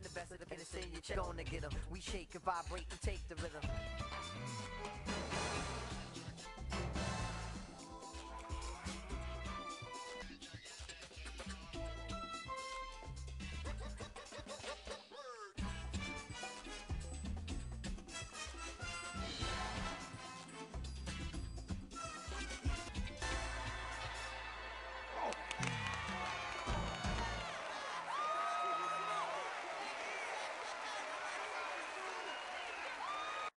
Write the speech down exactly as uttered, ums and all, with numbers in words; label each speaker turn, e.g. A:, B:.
A: in the best of the innocent, you're gonna get them. We shake and vibrate and take the rhythm.